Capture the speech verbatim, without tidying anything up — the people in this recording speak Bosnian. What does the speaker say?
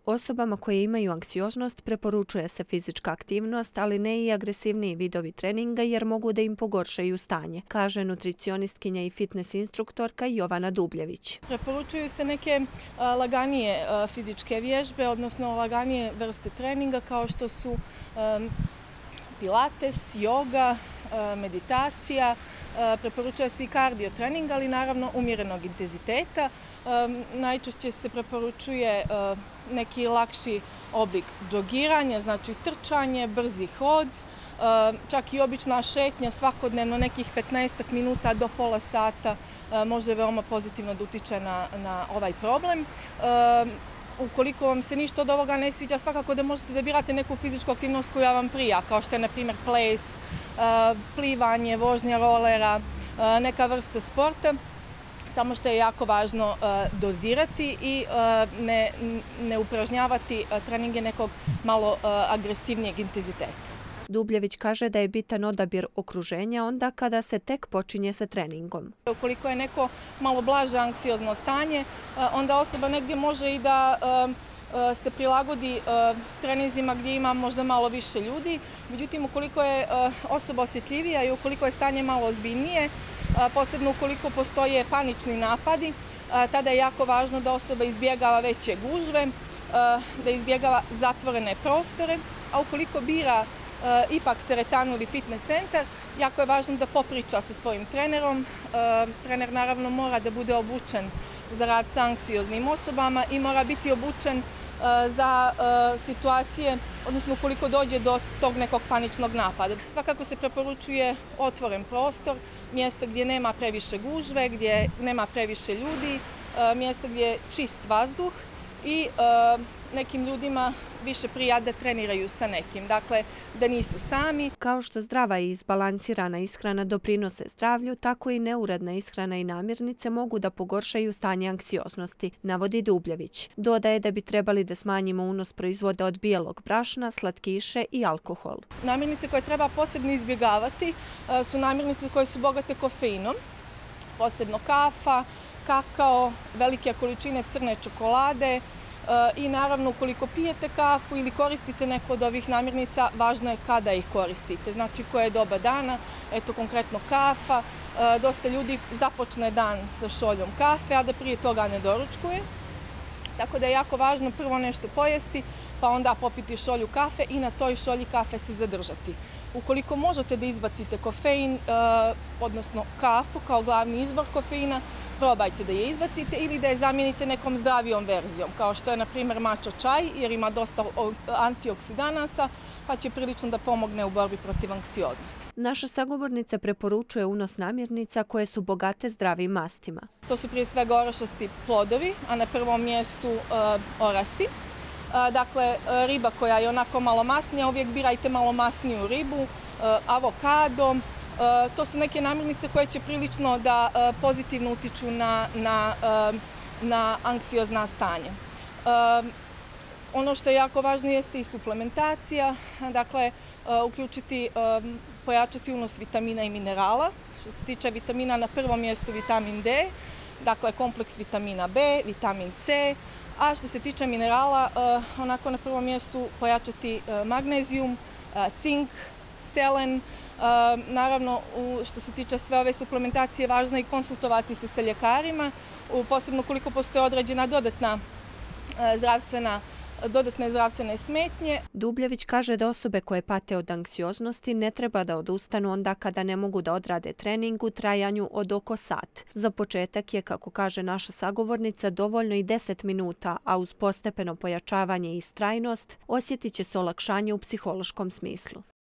Osobama koje imaju anksioznost preporučuje se fizička aktivnost, ali ne i agresivniji vidovi treninga jer mogu da im pogoršaju stanje, kaže nutricionistkinja i fitness instruktorka Jovana Dubljević. Preporučuju se neke a, laganije a, fizičke vježbe, odnosno laganije vrste treninga kao što su a, pilates, joga, meditacija, preporučuje se i kardio trening, ali naravno umjerenog intenziteta. Najčešće se preporučuje neki lakši oblik džogiranja, znači trčanje, brzi hod, čak i obična šetnja svakodnevno nekih petnaestak minuta do pola sata može veoma pozitivno da utiče na, na ovaj problem. Ukoliko vam se ništa od ovoga ne sviđa, svakako da možete da birate neku fizičku aktivnost koja vam prija, kao što je, na primjer, ples, plivanje, vožnja rolera, neka vrsta sporta. Samo što je jako važno dozirati i ne, ne upražnjavati treninge nekog malo agresivnijeg intenziteta. Dubljević kaže da je bitan odabir okruženja onda kada se tek počinje sa treningom. Ukoliko je neko malo blaže anksiozno stanje, onda osoba negdje može i da se prilagodi treninzima gdje ima možda malo više ljudi. Međutim, ukoliko je osoba osjetljivija i ukoliko je stanje malo ozbiljnije, posebno ukoliko postoje panični napadi, tada je jako važno da osoba izbjegava veće gužve, da izbjegava zatvorene prostore, a ukoliko bira ipak teretanu ili fitness centar, jako je važno da popriča sa svojim trenerom. Trener naravno mora da bude obučen za rad sa anksioznim osobama i mora biti obučen za situacije, odnosno ukoliko dođe do tog nekog paničnog napada. Svakako se preporučuje otvoren prostor, mjesta gdje nema previše gužve, gdje nema previše ljudi, mjesta gdje je čist vazduh i nekim ljudima više prija da treniraju sa nekim, dakle da nisu sami. Kao što zdrava i izbalansirana ishrana doprinose zdravlju, tako i neuredna ishrana i namirnice mogu da pogoršaju stanje anksioznosti, navodi Dubljević. Dodaje da bi trebali da smanjimo unos proizvoda od bijelog brašna, slatkiše i alkohol. Namirnice koje treba posebno izbjegavati su namirnice koje su bogate kofeinom, posebno kafa, kakao, velike količine crne čokolade. I naravno, ukoliko pijete kafu ili koristite neko od ovih namirnica, važno je kada ih koristite, znači koje je doba dana, eto konkretno kafa. Dosta ljudi započne dan sa šoljom kafe, a da prije toga ne doručkuje. Tako da je jako važno prvo nešto pojesti, pa onda popiti šolju kafe i na toj šolji kafe se zadržati. Ukoliko možete da izbacite kofein, odnosno kafu kao glavni izvor kofeina, probajte da je izbacite ili da je zamijenite nekom zdravijom verzijom, kao što je, na primjer, matcha čaj, jer ima dosta antioksidanasa, pa će prilično da pomogne u borbi protiv anksioznosti. Naša sagovornica preporučuje unos namirnica koje su bogate zdravim mastima. To su prije svega orašasti plodovi, a na prvom mjestu uh, orasi. Uh, dakle, riba koja je onako malo masnija, uvijek birajte malo masniju ribu, uh, avokado. Uh, to su neke namirnice koje će prilično da uh, pozitivno utiču na, na, uh, na anksiozna stanja. Uh, ono što je jako važno jeste i suplementacija, dakle uh, uključiti, uh, pojačati unos vitamina i minerala. Što se tiče vitamina, na prvom mjestu vitamin D, dakle kompleks vitamina B, vitamin C, a što se tiče minerala, uh, onako na prvom mjestu pojačati uh, magnezijum, uh, cink, selen. Uh, naravno, u, što se tiče sve ove suplementacije, važno je i konsultovati se sa ljekarima, u, posebno koliko postoje određena dodatna uh, zdravstvena dodatne zdravstvene smetnje. Dubljević kaže da osobe koje pate od anksioznosti ne treba da odustanu onda kada ne mogu da odrade trening u trajanju od oko sat. Za početak je, kako kaže naša sagovornica, dovoljno i deset minuta, a uz postepeno pojačavanje i istrajnost osjetit će se olakšanje u psihološkom smislu.